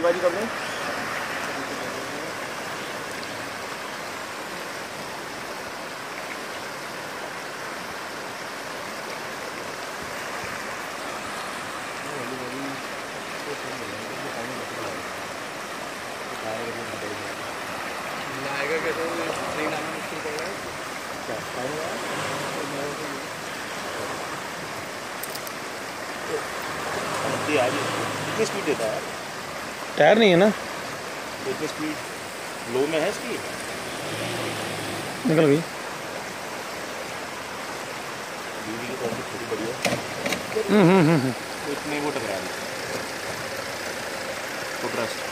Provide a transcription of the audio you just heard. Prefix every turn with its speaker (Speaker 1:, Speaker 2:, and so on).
Speaker 1: बाजी कर लें।
Speaker 2: आएगा कैसे ट्रेन आना मुश्किल पड़ रहा है
Speaker 1: क्या आ रही कितनी स्पीड देता है?
Speaker 3: टायर नहीं है ना,
Speaker 1: तो इतनी स्पीड लो में है इसकी।
Speaker 3: निकल गई।
Speaker 1: बिजली की क्वालिटी थोड़ी बढ़िया।
Speaker 3: हम्म।
Speaker 1: तो इतने वो टकरा रही है।